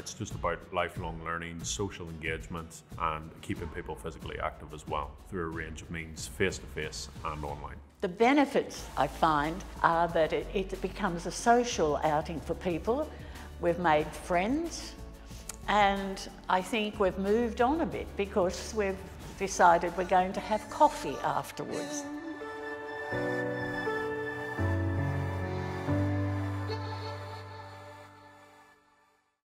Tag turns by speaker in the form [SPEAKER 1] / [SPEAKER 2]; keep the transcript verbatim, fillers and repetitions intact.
[SPEAKER 1] it's just about lifelong learning, social engagement, and keeping people physically active as well through a range of means, face-to-face and online.
[SPEAKER 2] The benefits, I find, are that it, it becomes a social outing for people. We've made friends, and I think we've moved on a bit because we've decided we're going to have coffee afterwards.